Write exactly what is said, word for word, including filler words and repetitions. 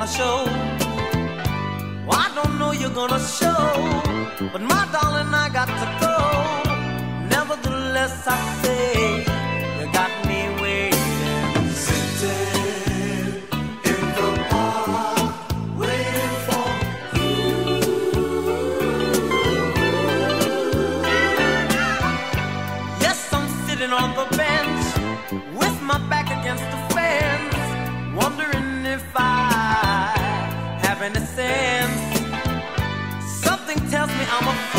gonna show. Well, I don't know you're gonna show, but my darling, I got to go. Nevertheless, I say you got me waiting, sitting in the park, waiting for you. Yes, I'm sitting on the bench with my back against the fence, wondering if I have any sense. Something tells me I'm a